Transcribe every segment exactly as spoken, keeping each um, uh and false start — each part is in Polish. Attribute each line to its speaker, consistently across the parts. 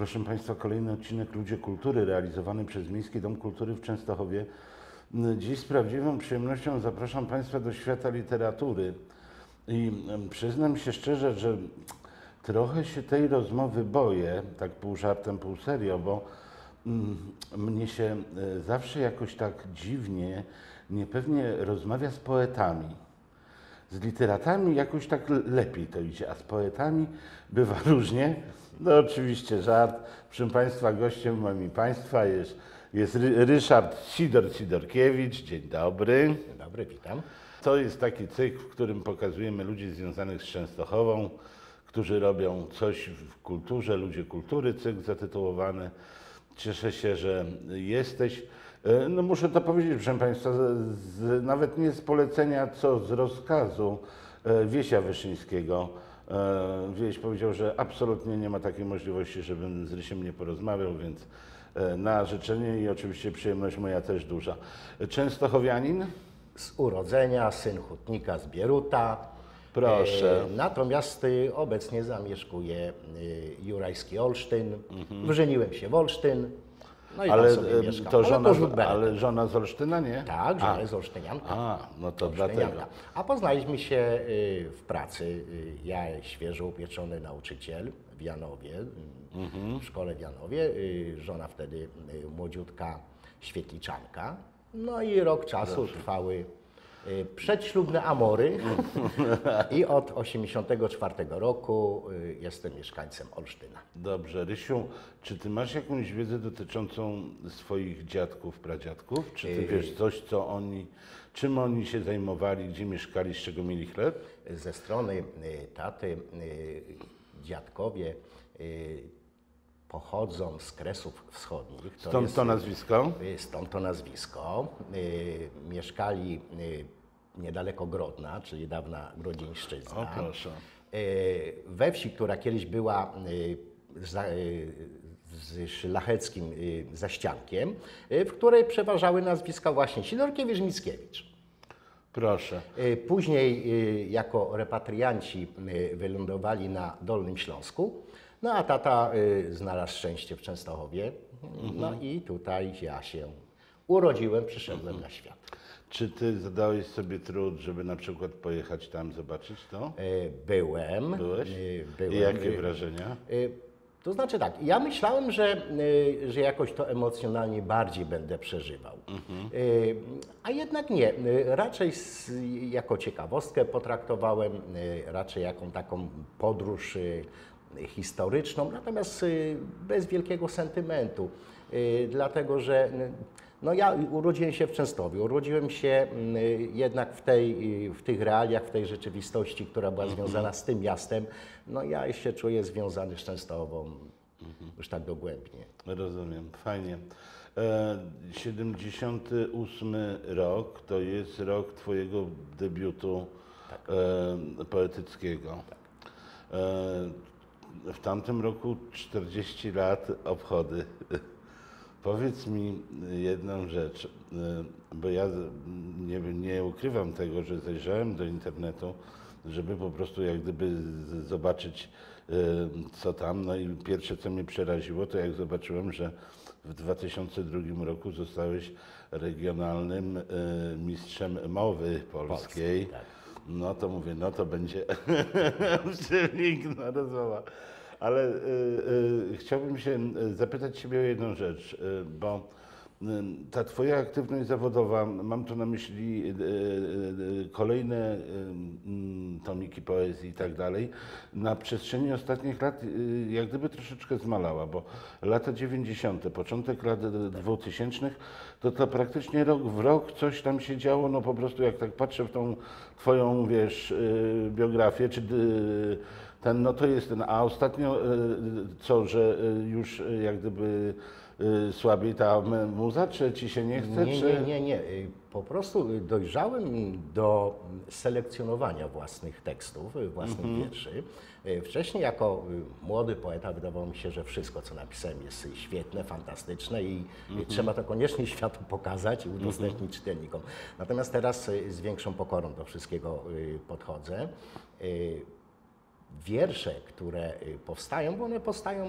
Speaker 1: Proszę Państwa, kolejny odcinek Ludzie Kultury realizowany przez Miejski Dom Kultury w Częstochowie. Dziś z prawdziwą przyjemnością zapraszam Państwa do świata literatury i przyznam się szczerze, że trochę się tej rozmowy boję, tak pół żartem, pół serio, bo mm, mnie się zawsze jakoś tak dziwnie, niepewnie rozmawia z poetami. Z literatami jakoś tak lepiej to idzie, a z poetami bywa różnie. No oczywiście żart. Proszę Państwa, gościem moim Państwa jest, jest Ryszard Sidor-Sidorkiewicz. Dzień dobry.
Speaker 2: Dzień dobry, witam.
Speaker 1: To jest taki cykl, w którym pokazujemy ludzi związanych z Częstochową, którzy robią coś w kulturze, ludzie kultury, cykl zatytułowany. Cieszę się, że jesteś. No muszę to powiedzieć, proszę Państwa, z, z, nawet nie z polecenia, co z rozkazu Wiesia Wyszyńskiego. Wieś powiedział, że absolutnie nie ma takiej możliwości, żebym z Rysiem nie porozmawiał, więc na życzenie i oczywiście przyjemność moja też duża. Częstochowianin?
Speaker 2: Z urodzenia, syn hutnika z Bieruta.
Speaker 1: Proszę.
Speaker 2: E, natomiast y, obecnie zamieszkuję y, Jurajski Olsztyn. Mhm. Wyżeniłem się w Olsztyn. No i
Speaker 1: ale
Speaker 2: tam sobie mieszkam.
Speaker 1: to żona,
Speaker 2: ale,
Speaker 1: ale żona z Olsztyna, nie?
Speaker 2: Tak, żona
Speaker 1: A.
Speaker 2: z Olsztynianka.
Speaker 1: A, no to
Speaker 2: Olsztynianka.
Speaker 1: dlatego.
Speaker 2: A poznaliśmy się y, w pracy. Y, ja świeżo upieczony nauczyciel w Janowie, y,
Speaker 1: Mhm.
Speaker 2: w szkole w Janowie. Y, żona wtedy y, młodziutka świetliczanka. No i rok czasu
Speaker 1: Proszę.
Speaker 2: trwały y, przedślubne amory i od osiemdziesiątego czwartego roku y, jestem mieszkańcem Olsztyna.
Speaker 1: Dobrze. Rysiu, czy ty masz jakąś wiedzę dotyczącą swoich dziadków, pradziadków? Czy ty wiesz coś, co oni, czym oni się zajmowali, gdzie mieszkali, z czego mieli chleb?
Speaker 2: Ze strony y, taty y, dziadkowie y, pochodzą z Kresów Wschodnich. To
Speaker 1: Stąd
Speaker 2: jest,
Speaker 1: to nazwisko?
Speaker 2: y, Stąd to nazwisko. Y, mieszkali y, niedaleko Grodna, czyli dawna Grodzieńszczyzna.
Speaker 1: O proszę.
Speaker 2: Y, we wsi, która kiedyś była y, za, y, z szlacheckim y, zaściankiem, y, w której przeważały nazwiska właśnie Sidorkiewicz-Mickiewicz.
Speaker 1: Proszę.
Speaker 2: Y, Później y, jako repatrianci y, wylądowali na Dolnym Śląsku, no a tata y, znalazł szczęście w Częstochowie, no i tutaj ja się urodziłem, przyszedłem na świat.
Speaker 1: Czy ty zadałeś sobie trud, żeby na przykład pojechać tam, zobaczyć to?
Speaker 2: Y, Byłem.
Speaker 1: Byłeś?
Speaker 2: y, byłem
Speaker 1: I jakie
Speaker 2: y,
Speaker 1: wrażenia?
Speaker 2: y, To znaczy tak, ja myślałem, że, y, że jakoś to emocjonalnie bardziej będę przeżywał. Y, A jednak nie. Y, Raczej z, jako ciekawostkę potraktowałem, y, raczej jaką taką podróż y, historyczną, natomiast y, bez wielkiego sentymentu. Y, Dlatego, że y, no ja urodziłem się w Częstochowie, urodziłem się y, jednak w, tej, y, w tych realiach, w tej rzeczywistości, która była związana z tym miastem. No ja się czuję związany z Częstochową już tak dogłębnie.
Speaker 1: Rozumiem, fajnie. E, siedemdziesiąty ósmy rok to jest rok twojego debiutu e, poetyckiego. E, w tamtym roku czterdzieści lat obchody. Powiedz mi jedną rzecz, e, bo ja nie, nie ukrywam tego, że zajrzałem do internetu, żeby po prostu jak gdyby z- zobaczyć e, co tam. No i pierwsze co mnie przeraziło, to jak zobaczyłem, że w dwa tysiące drugim roku zostałeś regionalnym e, mistrzem mowy polskiej.
Speaker 2: tak.
Speaker 1: No to mówię, no to będzie przepiękna rozmowa. Ale y, y, chciałbym się zapytać Ciebie o jedną rzecz, y, bo y, ta Twoja aktywność zawodowa, mam tu na myśli y, y, y, kolejne y, y, tomiki poezji i tak dalej, na przestrzeni ostatnich lat y, jak gdyby troszeczkę zmalała, bo lata dziewięćdziesiąte, początek lat dwutysięcznych, to to praktycznie rok w rok coś tam się działo, no po prostu jak tak patrzę w tą Twoją, wiesz, y, biografię, czy y, ten, no to jest ten, a ostatnio y, co, że y, już y, jak gdyby y, słabiej ta m- muza, czy ci się nie chce,
Speaker 2: Nie,
Speaker 1: czy...
Speaker 2: nie, nie, nie. Y, Po prostu dojrzałem do selekcjonowania własnych tekstów, y, własnych wierszy. Y, Wcześniej jako y, młody poeta wydawało mi się, że wszystko, co napisałem, jest y, świetne, fantastyczne i y, trzeba to koniecznie światu pokazać i udostępnić czytelnikom. Natomiast teraz y, z większą pokorą do wszystkiego y, podchodzę. Y, wiersze, które powstają, bo one powstają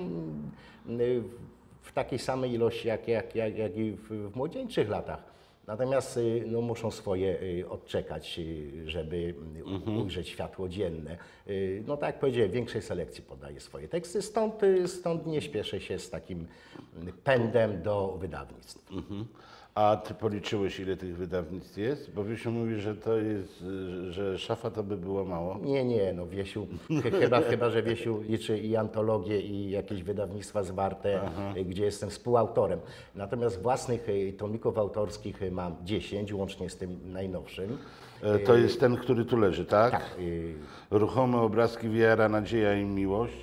Speaker 2: w takiej samej ilości jak, jak, jak, jak i w, w młodzieńczych latach. Natomiast no, muszą swoje odczekać, żeby mhm. ujrzeć światło dzienne. No tak jak powiedziałem, większej selekcji podaję swoje teksty, stąd, stąd nie śpieszę się z takim pędem do wydawnictw.
Speaker 1: Mhm. A ty policzyłeś, ile tych wydawnictw jest? Bo Wiesiu mówi, że to jest, że szafa to by było mało.
Speaker 2: Nie, nie, no Wiesiu, chyba, chyba że Wiesiu liczy i antologię, i jakieś wydawnictwa zwarte, Aha. gdzie jestem współautorem. Natomiast własnych tomików autorskich mam dziesięć, łącznie z tym najnowszym.
Speaker 1: To jest ten, który tu leży, tak?
Speaker 2: Tak.
Speaker 1: Ruchome obrazki, wiara, nadzieja i miłość.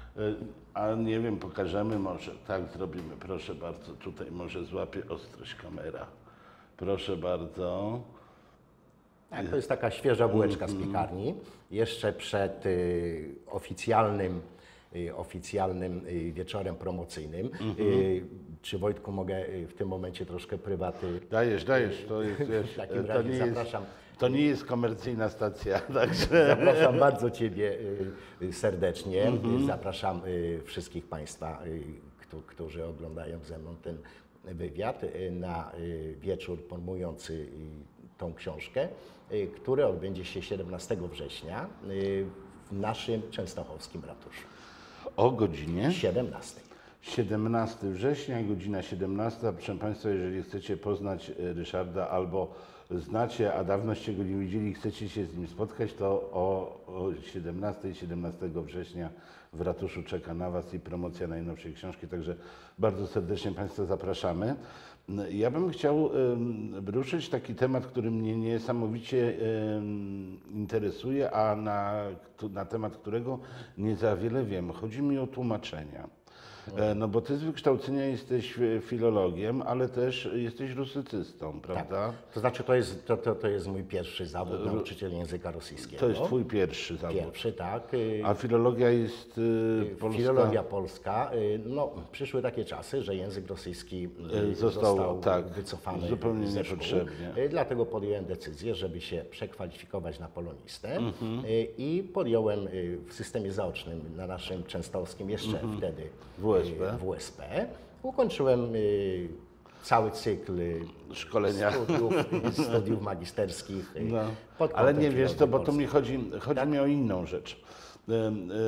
Speaker 1: A nie wiem, pokażemy może, tak zrobimy, proszę bardzo, tutaj może złapie ostrość kamera. Proszę bardzo.
Speaker 2: Tak, to jest taka świeża bułeczka z piekarni, jeszcze przed y, oficjalnym, y, oficjalnym y, wieczorem promocyjnym. Y, czy Wojtku mogę y, w tym momencie troszkę prywaty?
Speaker 1: Dajesz, dajesz, to jest, wiesz,
Speaker 2: w takim
Speaker 1: to
Speaker 2: razie
Speaker 1: nie
Speaker 2: zapraszam.
Speaker 1: Jest... To nie jest komercyjna stacja, także...
Speaker 2: Zapraszam bardzo Ciebie serdecznie. Mm-hmm. Zapraszam wszystkich Państwa, którzy oglądają ze mną ten wywiad, na wieczór promujący tą książkę, który odbędzie się siedemnastego września w naszym częstochowskim ratuszu.
Speaker 1: O godzinie?
Speaker 2: siedemnastej.
Speaker 1: siedemnastego września, godzina siedemnasta. Proszę Państwa, jeżeli chcecie poznać Ryszarda albo znacie, a dawnoście go nie widzieli i chcecie się z nim spotkać, to o, o siedemnastego, siedemnastego września w ratuszu czeka na Was i promocja najnowszej książki, także bardzo serdecznie Państwa zapraszamy. Ja bym chciał um, ruszyć taki temat, który mnie niesamowicie um, interesuje, a na, na temat którego nie za wiele wiem. Chodzi mi o tłumaczenia. No bo ty z wykształcenia jesteś filologiem, ale też jesteś rusycystą, prawda?
Speaker 2: Tak. To znaczy to jest, to, to, to jest mój pierwszy zawód, nauczyciel języka rosyjskiego.
Speaker 1: To jest twój pierwszy zawód.
Speaker 2: Pierwszy, tak.
Speaker 1: A filologia jest y, polska?
Speaker 2: Filologia polska. No, przyszły takie czasy, że język rosyjski został, został tak,
Speaker 1: wycofany zupełnie ze niepotrzebnie.
Speaker 2: Szkół. Dlatego podjąłem decyzję, żeby się przekwalifikować na polonistę mhm. i podjąłem w systemie zaocznym na naszym częstochowskim jeszcze mhm. wtedy
Speaker 1: W S P.
Speaker 2: W S P. Ukończyłem y, cały cykl
Speaker 1: szkolenia,
Speaker 2: studiów, studiów magisterskich.
Speaker 1: No. Ale nie wiesz to, bo tu mi chodzi, chodzi tak? mi o inną rzecz. Y, y,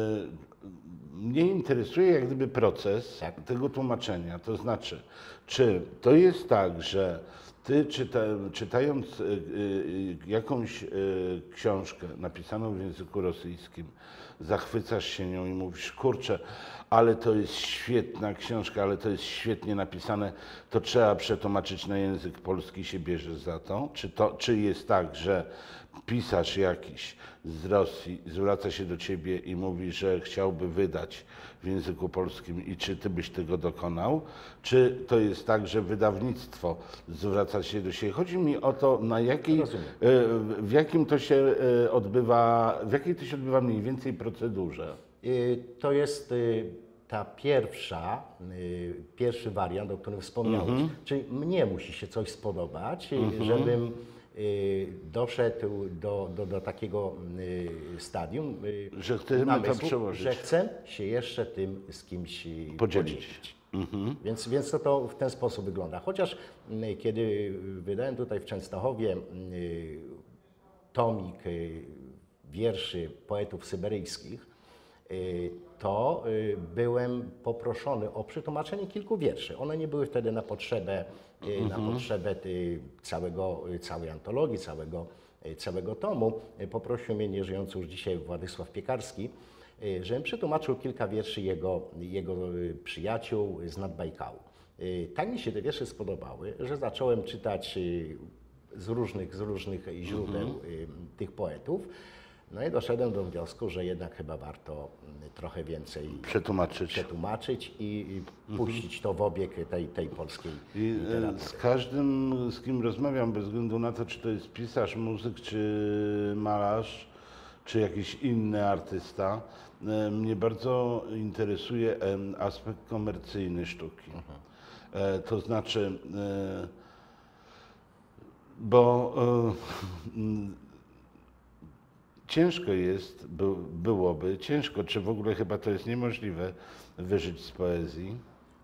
Speaker 1: mnie interesuje jak gdyby proces tak. tego tłumaczenia. To znaczy, czy to jest tak, że ty czyta, czytając y, y, jakąś y, książkę napisaną w języku rosyjskim, zachwycasz się nią i mówisz, kurczę, ale to jest świetna książka, ale to jest świetnie napisane, to trzeba przetłumaczyć na język polski, się bierzesz za to? Czy, to, czy jest tak, że pisarz jakiś z Rosji zwraca się do ciebie i mówi, że chciałby wydać w języku polskim i czy ty byś tego dokonał? Czy to jest tak, że wydawnictwo zwraca się do siebie? Chodzi mi o to, na jakiej, w jakim to się odbywa, w jakiej to się odbywa mniej więcej procedurze?
Speaker 2: To jest ta pierwsza, pierwszy wariant, o którym wspomniałeś. Mm-hmm. Czyli mnie musi się coś spodobać, mm-hmm. żebym doszedł do, do, do takiego stadium,
Speaker 1: że chcemy
Speaker 2: namysłu,
Speaker 1: to przełożyć.
Speaker 2: Że chcę się jeszcze tym z kimś podzielić. podzielić.
Speaker 1: Mm-hmm.
Speaker 2: Więc, więc to, to w ten sposób wygląda. Chociaż kiedy wydałem tutaj w Częstochowie tomik wierszy poetów syberyjskich, to byłem poproszony o przetłumaczenie kilku wierszy. One nie były wtedy na potrzebę, mm-hmm. na potrzebę całego, całej antologii, całego, całego tomu. Poprosił mnie nieżyjący już dzisiaj Władysław Piekarski, żebym przetłumaczył kilka wierszy jego, jego przyjaciół z Nadbajkału. Tak mi się te wiersze spodobały, że zacząłem czytać z różnych, z różnych źródeł mm-hmm. tych poetów. No i doszedłem do wniosku, że jednak chyba warto trochę więcej
Speaker 1: przetłumaczyć,
Speaker 2: przetłumaczyć i, i puścić to w obieg tej, tej polskiej
Speaker 1: I
Speaker 2: literatury.
Speaker 1: Z każdym, z kim rozmawiam, bez względu na to, czy to jest pisarz, muzyk, czy malarz, czy jakiś inny artysta, mnie bardzo interesuje aspekt komercyjny sztuki. Mhm. To znaczy, bo ciężko jest, by, byłoby, ciężko, czy w ogóle chyba to jest niemożliwe, wyżyć z poezji?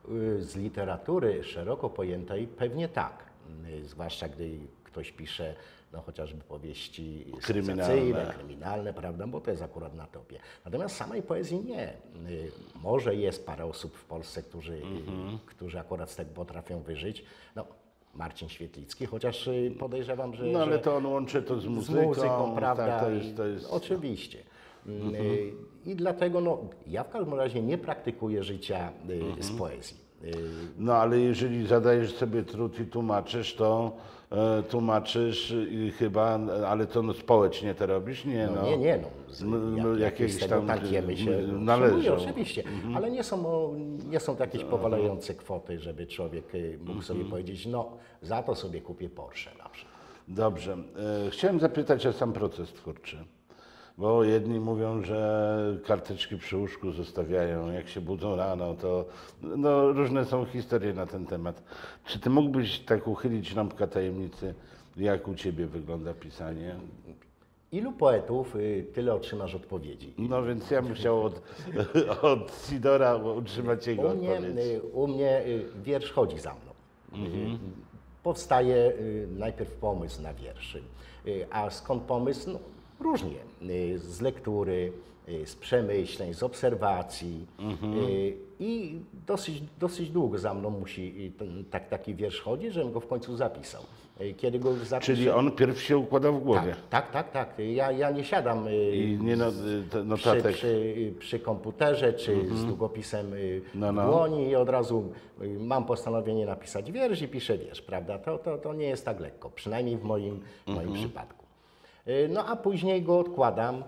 Speaker 2: Z literatury szeroko pojętej pewnie tak, zwłaszcza gdy ktoś pisze no, chociażby powieści
Speaker 1: Kryminalne.
Speaker 2: sensacyjne, kryminalne, prawda, bo to jest akurat na topie. Natomiast samej poezji nie. Może jest parę osób w Polsce, którzy, mm-hmm. którzy akurat z tego potrafią wyżyć. No, Marcin Świetlicki, chociaż podejrzewam, że...
Speaker 1: No ale
Speaker 2: że
Speaker 1: to on łączy to z muzyką.
Speaker 2: Z muzyką, prawda?
Speaker 1: Tak, to jest, to jest...
Speaker 2: Oczywiście. Mm-hmm. I dlatego no, ja w każdym razie nie praktykuję życia mm-hmm. z poezji.
Speaker 1: No ale jeżeli zadajesz sobie trud i tłumaczysz, to e, tłumaczysz i chyba, ale to no, społecznie to robisz? Nie,
Speaker 2: no.
Speaker 1: no.
Speaker 2: Nie, nie, no. Z,
Speaker 1: jak,
Speaker 2: jak, jakieś z tego tantiemy się
Speaker 1: należą.
Speaker 2: Oczywiście, mhm. ale nie są, nie są to jakieś powalające kwoty, żeby człowiek mógł mhm. sobie powiedzieć, no za to sobie kupię Porsche na przykład.
Speaker 1: Dobrze. E, chciałem zapytać o sam proces twórczy. Bo jedni mówią, że karteczki przy łóżku zostawiają, jak się budzą rano, to no, różne są historie na ten temat. Czy ty mógłbyś tak uchylić lampkę tajemnicy, jak u ciebie wygląda pisanie?
Speaker 2: Ilu poetów, tyle otrzymasz odpowiedzi.
Speaker 1: No więc ja bym chciał od, od Sidora utrzymać jego
Speaker 2: u mnie,
Speaker 1: odpowiedź.
Speaker 2: U mnie wiersz chodzi za mną. Mhm. Powstaje najpierw pomysł na wierszy. A skąd pomysł? No, różnie. Z lektury, z przemyśleń, z obserwacji. Mhm. I dosyć, dosyć długo za mną musi ten, tak, taki wiersz chodzić, żebym go w końcu zapisał. Kiedy go już zapiszę,
Speaker 1: Czyli on pierw się układa w głowie?
Speaker 2: Tak, tak, tak. tak. Ja, ja nie siadam
Speaker 1: I nie no,
Speaker 2: przy, przy, przy komputerze czy mhm. z długopisem no, no. w dłoni i od razu mam postanowienie napisać wiersz i piszę wiersz, prawda? To, to, to nie jest tak lekko, przynajmniej w moim, mhm. moim przypadku. No a później go odkładam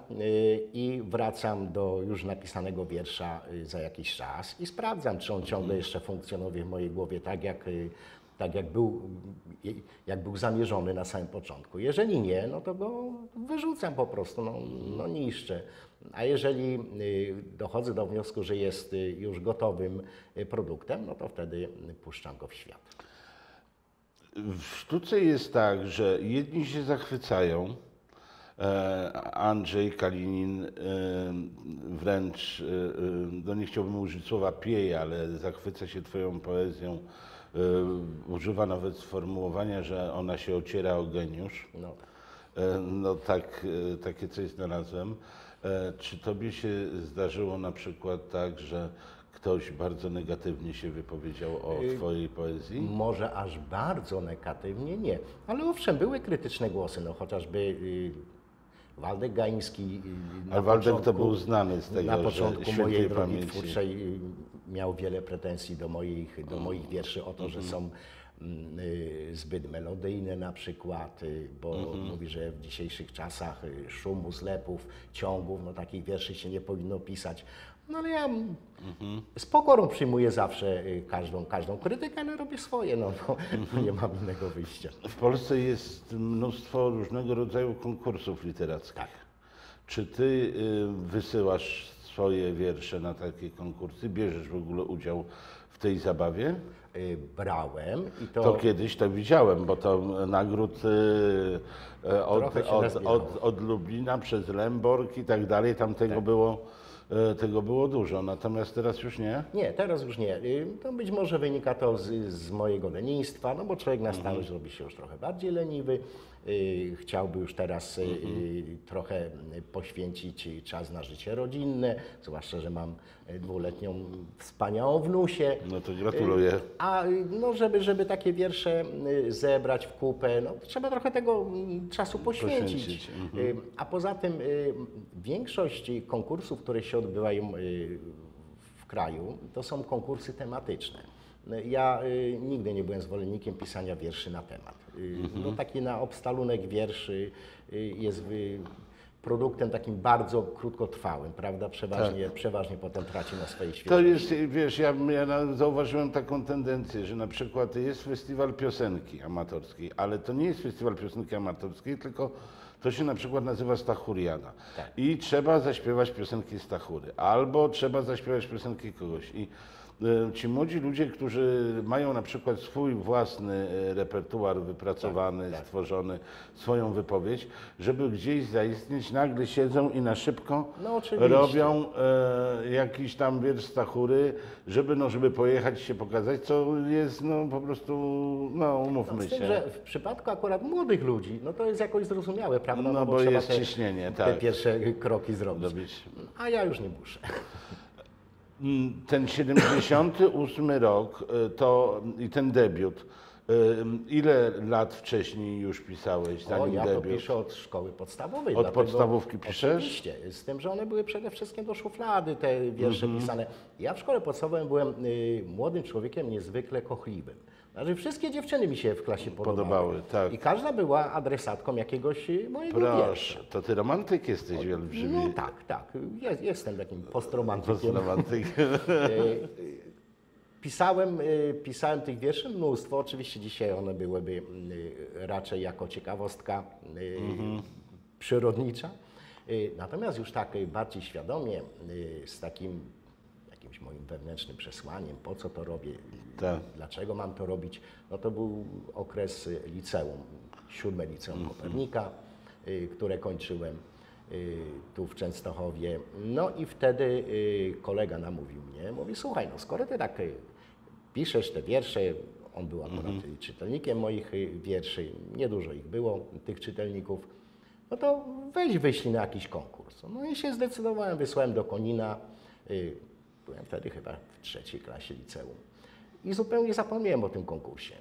Speaker 2: i wracam do już napisanego wiersza za jakiś czas i sprawdzam, czy on ciągle jeszcze funkcjonuje w mojej głowie tak, jak, tak jak, był, jak był zamierzony na samym początku. Jeżeli nie, no to go wyrzucam po prostu, no, no niszczę. A jeżeli dochodzę do wniosku, że jest już gotowym produktem, no to wtedy puszczam go w świat.
Speaker 1: W sztuce jest tak, że jedni się zachwycają, Andrzej Kalinin wręcz, no nie chciałbym użyć słowa pieje, ale zachwyca się twoją poezją, używa nawet sformułowania, że ona się ociera o geniusz. No, no tak, takie coś znalazłem. Czy tobie się zdarzyło na przykład tak, że ktoś bardzo negatywnie się wypowiedział o twojej poezji?
Speaker 2: Może aż bardzo negatywnie nie, ale owszem, były krytyczne głosy, no chociażby Waldek Gaiński.
Speaker 1: A Waldek to był znany z tego,
Speaker 2: na początku mojej drogi
Speaker 1: pamięci.
Speaker 2: twórczej miał wiele pretensji do moich, do moich wierszy o to, że są zbyt melodyjne na przykład, bo mhm. mówi, że w dzisiejszych czasach szumu, zlepów, ciągów, no takich wierszy się nie powinno pisać. No ale ja mhm. z pokorą przyjmuję zawsze każdą, każdą krytykę, ale robię swoje, no, no mhm. nie mam innego wyjścia.
Speaker 1: W Polsce jest mnóstwo różnego rodzaju konkursów literackich. Tak. Czy ty y, wysyłasz swoje wiersze na takie konkursy? Bierzesz w ogóle udział w tej zabawie?
Speaker 2: Brałem i to...
Speaker 1: To kiedyś to widziałem, bo to nagród y, od, od, od, od Lublina przez Lemborg i tak dalej, tam tego tak. było... Tego było dużo, natomiast teraz już nie?
Speaker 2: Nie, teraz już nie. To być może wynika to z, z mojego lenistwa, no bo człowiek na starość mhm. robi się już trochę bardziej leniwy. Chciałby już teraz mhm. trochę poświęcić czas na życie rodzinne, zwłaszcza, że mam dwuletnią wspaniałą wnusię.
Speaker 1: No to gratuluję.
Speaker 2: A no, żeby, żeby takie wiersze zebrać w kupę, no to trzeba trochę tego czasu poświęcić. poświęcić. Mhm. A poza tym większość konkursów, które się odbywają w kraju, to są konkursy tematyczne. Ja y, nigdy nie byłem zwolennikiem pisania wierszy na temat. Y, mm-hmm. No taki na obstalunek wierszy y, jest y, produktem takim bardzo krótkotrwałym, prawda? Przeważnie, tak. przeważnie potem traci na swojej świeżości.
Speaker 1: To jest, wiesz, ja, ja zauważyłem taką tendencję, że na przykład jest festiwal piosenki amatorskiej, ale to nie jest festiwal piosenki amatorskiej, tylko to się na przykład nazywa Stachuriada. Tak. I trzeba zaśpiewać piosenki Stachury, albo trzeba zaśpiewać piosenki kogoś. I e, ci młodzi ludzie, którzy mają na przykład swój własny e, repertuar wypracowany,
Speaker 2: Tak, tak.
Speaker 1: stworzony, swoją wypowiedź, żeby gdzieś zaistnieć, nagle siedzą i na szybko
Speaker 2: No, oczywiście.
Speaker 1: robią e, jakiś tam wiersz stachury, żeby, no, żeby pojechać się pokazać, co jest no, po prostu, no umówmy
Speaker 2: No, z tym,
Speaker 1: się.
Speaker 2: że w przypadku akurat młodych ludzi, no to jest jakoś zrozumiałe, prawda?
Speaker 1: No, bo
Speaker 2: trzeba
Speaker 1: jest
Speaker 2: te,
Speaker 1: ciśnienie,
Speaker 2: te
Speaker 1: tak.
Speaker 2: pierwsze kroki zrobić.
Speaker 1: Robić.
Speaker 2: A ja już nie muszę.
Speaker 1: Ten siedemdziesiąty ósmy rok y, to i ten debiut, y, ile lat wcześniej już pisałeś,
Speaker 2: O,
Speaker 1: zanim
Speaker 2: ja to
Speaker 1: debiut?
Speaker 2: piszę od szkoły podstawowej.
Speaker 1: Od
Speaker 2: dlatego-
Speaker 1: podstawówki piszesz?
Speaker 2: Oczywiście, z tym, że one były przede wszystkim do szuflady, te wiersze
Speaker 1: Mhm.
Speaker 2: pisane. Ja w szkole podstawowej byłem y, młodym człowiekiem niezwykle kochliwym. Znaczy wszystkie dziewczyny mi się w klasie podobały.
Speaker 1: Podobały, tak.
Speaker 2: I każda była adresatką jakiegoś y, mojego wiersza.
Speaker 1: Proszę, to ty romantyk jesteś wielbrzymi.
Speaker 2: No tak, tak. Jest, jestem takim postromantykiem.
Speaker 1: Postromantyk.
Speaker 2: Pisałem, y, pisałem tych wierszy mnóstwo. Oczywiście dzisiaj one byłyby y, raczej jako ciekawostka y, przyrodnicza. Y, Natomiast już tak y, bardziej świadomie, y, z takim jakimś moim wewnętrznym przesłaniem, po co to robię,
Speaker 1: Tak.
Speaker 2: dlaczego mam to robić, no to był okres y, liceum, siódme liceum Kopernika, y, które kończyłem y, tu w Częstochowie. No i wtedy y, kolega namówił mnie, mówi, słuchaj, no skoro ty tak y, piszesz te wiersze, on był akurat y, czytelnikiem moich y, wierszy, niedużo ich było, tych czytelników, no to weź wyślij na jakiś konkurs. No i się zdecydowałem, wysłałem do Konina, y, byłem wtedy chyba w trzeciej klasie liceum i zupełnie zapomniałem o tym konkursie.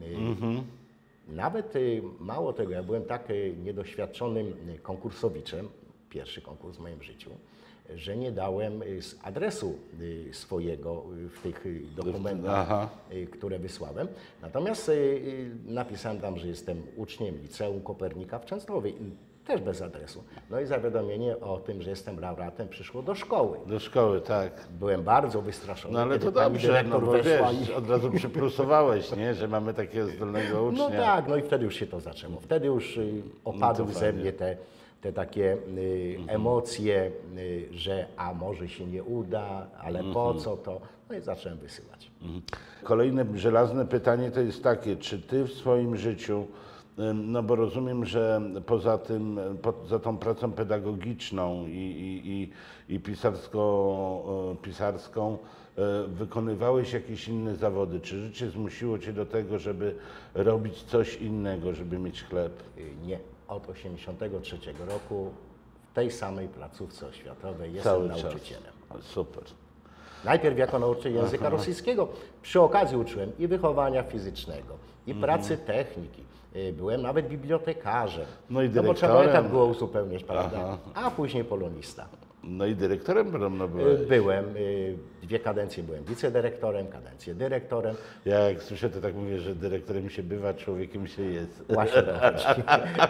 Speaker 2: Y, Nawet y, mało tego, ja byłem tak y, niedoświadczonym y, konkursowiczem, pierwszy konkurs w moim życiu, że nie dałem y, z adresu y, swojego y, w tych y, dokumentach,
Speaker 1: Aha.
Speaker 2: y, które wysłałem. Natomiast y, y, napisałem tam, że jestem uczniem Liceum Kopernika w Częstochowie, i też bez adresu. No i zawiadomienie o tym, że jestem laureatem, przyszło do szkoły.
Speaker 1: Do szkoły, tak.
Speaker 2: Byłem bardzo wystraszony.
Speaker 1: No ale
Speaker 2: kiedy
Speaker 1: to
Speaker 2: pani
Speaker 1: dobrze, no
Speaker 2: dyrektor
Speaker 1: bo
Speaker 2: weszła
Speaker 1: wiesz,
Speaker 2: i-
Speaker 1: od razu przyplusowałeś, nie, że mamy takiego zdolnego ucznia.
Speaker 2: No tak, no i wtedy już się to zaczęło. Wtedy już y, opadły
Speaker 1: No to
Speaker 2: ze
Speaker 1: fajnie.
Speaker 2: mnie te, te takie y, emocje, y, że a może się nie uda, ale po co to? No i zacząłem wysyłać.
Speaker 1: Kolejne żelazne pytanie to jest takie, czy ty w swoim życiu, ym, no bo rozumiem, że poza tym, poza tą pracą pedagogiczną i, i, i, i pisarsko, e, pisarską, e, wykonywałeś jakieś inne zawody? Czy życie zmusiło cię do tego, żeby robić coś innego, żeby mieć chleb?
Speaker 2: Y, Nie, od osiemdziesiątego trzeciego roku w tej samej placówce oświatowej
Speaker 1: Cały
Speaker 2: jestem
Speaker 1: czas.
Speaker 2: nauczycielem.
Speaker 1: Super.
Speaker 2: Najpierw jako nauczyciel języka rosyjskiego, przy okazji uczyłem i wychowania fizycznego, i
Speaker 1: Mhm.
Speaker 2: pracy techniki. Y, Byłem nawet bibliotekarzem.
Speaker 1: No i
Speaker 2: No bo trzeba
Speaker 1: dyrektorem.
Speaker 2: etat było uzupełniać, prawda?
Speaker 1: Aha.
Speaker 2: A później polonista.
Speaker 1: No i dyrektorem podobno
Speaker 2: Y,
Speaker 1: byłeś.
Speaker 2: Byłem, y, dwie kadencje byłem wicedyrektorem, kadencję dyrektorem.
Speaker 1: Ja jak słyszę, to tak mówię, że dyrektorem się bywa, człowiekiem się jest.
Speaker 2: Właśnie to chodzi.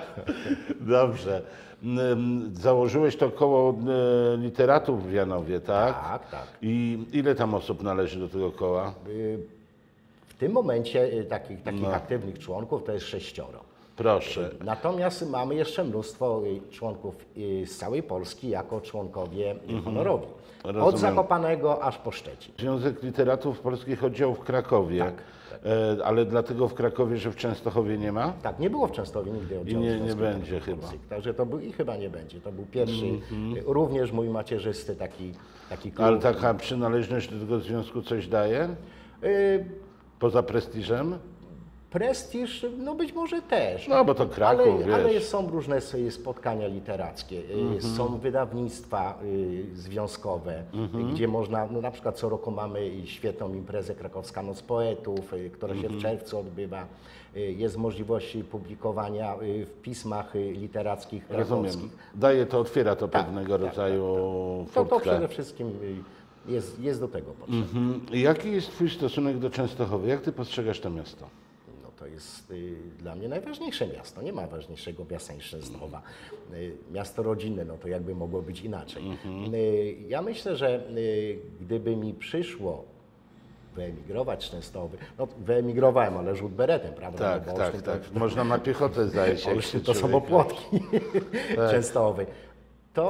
Speaker 1: Dobrze. Ym, Założyłeś to koło y, literatów w Janowie, tak?
Speaker 2: Tak, tak.
Speaker 1: I ile tam osób należy do tego koła?
Speaker 2: Y, W tym momencie y, takich, takich
Speaker 1: No.
Speaker 2: aktywnych członków to jest sześcioro.
Speaker 1: Proszę.
Speaker 2: Natomiast mamy jeszcze mnóstwo y, członków y, z całej Polski jako członkowie y, honorowi. Od
Speaker 1: Rozumiem.
Speaker 2: Zakopanego aż po Szczecin.
Speaker 1: Związek Literatów Polskich oddział w Krakowie.
Speaker 2: Tak,
Speaker 1: E, ale dlatego w Krakowie, że w Częstochowie nie ma?
Speaker 2: Tak, nie było w Częstochowie nigdy oddziału
Speaker 1: nie- nie
Speaker 2: Związku
Speaker 1: będzie
Speaker 2: Literatów
Speaker 1: chyba.
Speaker 2: Polskich. Także to był i chyba nie będzie. To był pierwszy,
Speaker 1: Mhm.
Speaker 2: y, również mój macierzysty taki, taki klub.
Speaker 1: Ale taka przynależność do tego związku coś daje?
Speaker 2: Y,
Speaker 1: Poza prestiżem?
Speaker 2: Prestiż, no być może też.
Speaker 1: No, bo to Kraków,
Speaker 2: ale,
Speaker 1: wiesz. Mhm.
Speaker 2: ale są różne s- spotkania literackie, y, są wydawnictwa y, związkowe,
Speaker 1: Mhm.
Speaker 2: gdzie można, no na przykład co roku mamy świetną imprezę Krakowska Noc Poetów, y, która się
Speaker 1: Mhm.
Speaker 2: w czerwcu odbywa. Y, Jest możliwość publikowania y, w pismach y, literackich
Speaker 1: Rozumiem.
Speaker 2: krakowskich.
Speaker 1: Daje to, otwiera to
Speaker 2: Tak,
Speaker 1: pewnego
Speaker 2: tak,
Speaker 1: rodzaju
Speaker 2: To, to
Speaker 1: furtkę.
Speaker 2: przede wszystkim y, jest, jest do tego potrzebne.
Speaker 1: Mhm. Jaki jest Twój stosunek do Częstochowy? Jak Ty postrzegasz to miasto?
Speaker 2: No to jest y, dla mnie najważniejsze miasto. Nie ma ważniejszego miasta niż Częstochowa. Y, miasto rodzinne, no to jakby mogło być inaczej. Y, ja myślę, że y, gdyby mi przyszło wyemigrować z Częstochowy, no wyemigrowałem, ale rzut beretem, prawda?
Speaker 1: Tak,
Speaker 2: No bo
Speaker 1: tak,
Speaker 2: Olsztyn
Speaker 1: tak.
Speaker 2: To,
Speaker 1: Można na piechotę zajść. jak
Speaker 2: Olsztyn
Speaker 1: się
Speaker 2: to
Speaker 1: człowiek-
Speaker 2: samopłotki Częstochowej. To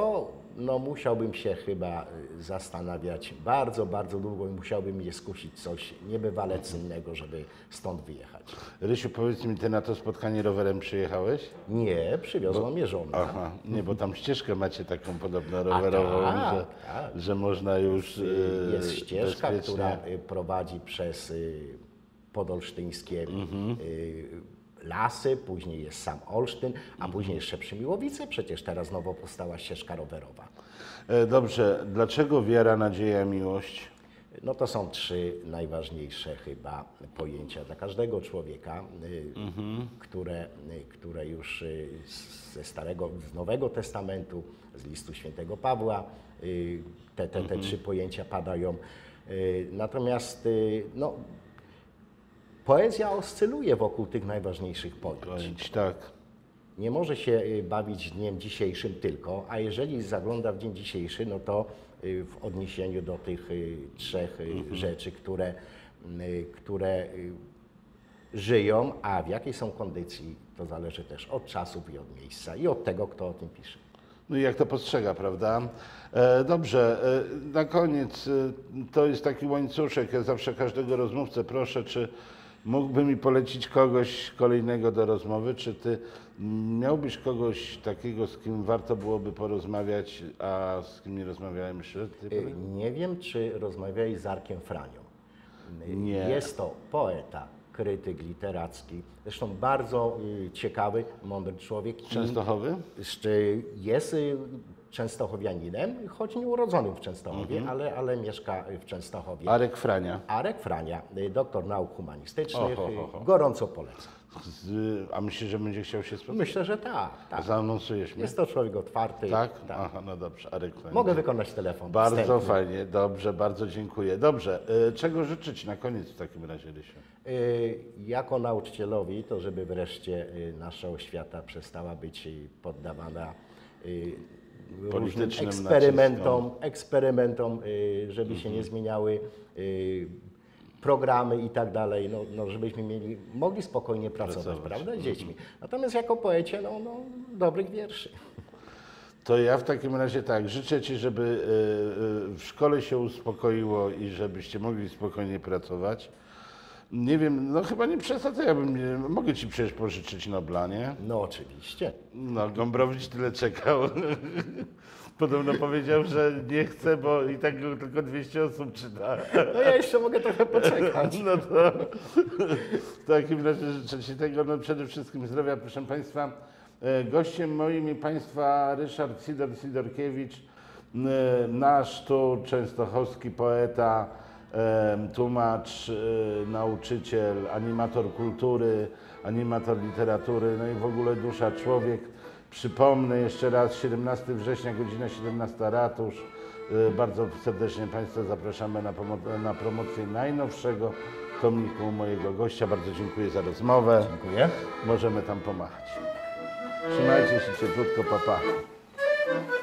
Speaker 2: no musiałbym się chyba y, zastanawiać bardzo, bardzo długo i musiałby mnie skusić coś niebywale cennego, żeby stąd wyjechać.
Speaker 1: Rysiu, powiedz mi, ty na to spotkanie rowerem przyjechałeś?
Speaker 2: Nie, przywiozła mnie żona.
Speaker 1: Aha, nie, bo tam ścieżkę macie taką podobno rowerową,
Speaker 2: tak,
Speaker 1: że,
Speaker 2: tak.
Speaker 1: że można już
Speaker 2: Y,
Speaker 1: e,
Speaker 2: Jest ścieżka,
Speaker 1: bezpiecznie.
Speaker 2: która y, prowadzi przez y, podolsztyńskie
Speaker 1: Mhm.
Speaker 2: y, lasy, później jest sam Olsztyn, a później jeszcze Przymiłowice, przecież teraz nowo powstała ścieżka rowerowa.
Speaker 1: E, Dobrze, dlaczego wiara, nadzieja, miłość?
Speaker 2: No to są trzy najważniejsze chyba pojęcia dla każdego człowieka, y, które, y, które już y, z- ze Starego, z Nowego Testamentu, z listu świętego Pawła, y, te, te, te trzy pojęcia padają. Y, Natomiast y, no, poezja oscyluje wokół tych najważniejszych pojęć.
Speaker 1: Pojęć, tak.
Speaker 2: Nie może się y, bawić dniem dzisiejszym tylko, a jeżeli zagląda w dzień dzisiejszy, no to y, w odniesieniu do tych y, trzech y, rzeczy, które, y, które y, żyją, a w jakiej są kondycji, to zależy też od czasów i od miejsca i od tego, kto o tym pisze.
Speaker 1: No i jak to postrzega, prawda? E, Dobrze, e, na koniec, e, to jest taki łańcuszek, ja zawsze każdego rozmówcę proszę, czy mógłby mi polecić kogoś kolejnego do rozmowy, czy ty miałbyś kogoś takiego, z kim warto byłoby porozmawiać, a z kim nie rozmawiałem jeszcze? Ty
Speaker 2: Y, Nie wiem, czy rozmawiałeś z Arkiem Franią. Y,
Speaker 1: Nie.
Speaker 2: Jest to poeta, krytyk literacki, zresztą bardzo y, ciekawy, mądry człowiek. i-
Speaker 1: Częstochowy?
Speaker 2: Jeszcze jest y, częstochowianinem, choć nie urodzonym w Częstochowie, ale, ale mieszka w Częstochowie.
Speaker 1: Arek Frania.
Speaker 2: Arek Frania, y, doktor nauk humanistycznych,
Speaker 1: Oho, ho, ho.
Speaker 2: y, gorąco polecam.
Speaker 1: Z, a myślisz, że będzie chciał się spotkać?
Speaker 2: Myślę, że tak. tak.
Speaker 1: Zaanonsujesz mnie?
Speaker 2: Jest to człowiek otwarty.
Speaker 1: Tak? Aha, no dobrze, Arek Frania.
Speaker 2: Mogę wykonać telefon.
Speaker 1: Bardzo
Speaker 2: wstępny.
Speaker 1: fajnie, dobrze, bardzo dziękuję. Dobrze, e, czego życzyć na koniec w takim razie, Rysiu?
Speaker 2: Y, Jako nauczycielowi, to żeby wreszcie y, nasza oświata przestała być y, poddawana y, różnym
Speaker 1: Politycznym
Speaker 2: eksperymentom, eksperymentom y, żeby się nie zmieniały y, programy i tak dalej, no, no, żebyśmy mieli, mogli spokojnie pracować,
Speaker 1: Pracować.
Speaker 2: prawda, z dziećmi. Natomiast jako poecie, no, no, dobrych wierszy.
Speaker 1: To ja w takim razie tak, życzę Ci, żeby e, e, w szkole się uspokoiło i żebyście mogli spokojnie pracować. Nie wiem, no chyba nie przesadzę, ja bym, nie, mogę Ci przecież pożyczyć Nobla, nie?
Speaker 2: No oczywiście.
Speaker 1: No, Gombrowicz tyle czekał. Podobno powiedział, że nie chce, bo i tak go tylko dwieście osób czyta.
Speaker 2: No ja jeszcze mogę trochę poczekać.
Speaker 1: No to w takim razie życzę Ci tego, no przede wszystkim zdrowia, proszę Państwa. E, Gościem moim i Państwa Ryszard Sidor Sidorkiewicz, e, nasz tu częstochowski poeta, e, tłumacz, e, nauczyciel, animator kultury, animator literatury, no i w ogóle dusza człowiek. Przypomnę jeszcze raz, siedemnastego września, godzina siedemnasta, ratusz. E, Bardzo serdecznie Państwa zapraszamy na, pomo- na promocję najnowszego tomiku mojego gościa. Bardzo dziękuję za rozmowę.
Speaker 2: Dziękuję.
Speaker 1: Możemy tam pomachać. Trzymajcie się cieplutko, papa. Pa.